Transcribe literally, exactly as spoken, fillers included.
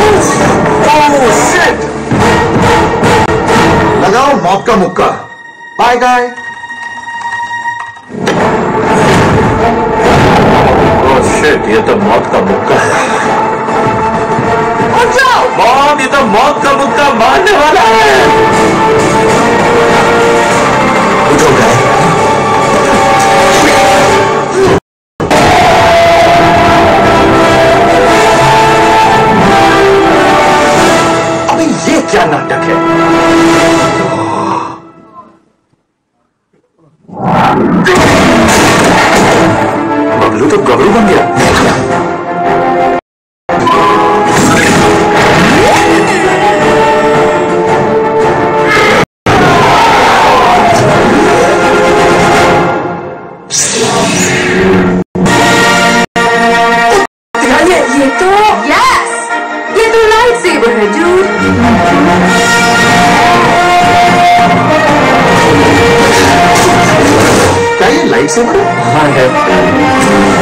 लगाओ मौत का मुक्का। बाय गाय। ओह शिट, ये तो मौत का मुक्का है। उठ जाओ मौत, ये तो मौत का मुक्का मारने वाला है। उठो गाय। अबे ये क्या नाटक है? बबलू तो गबरू बन गया। ये तो यस, ये तो लाइट सेबर है डूड। क्या ये लाइट सेबर है? हाँ है।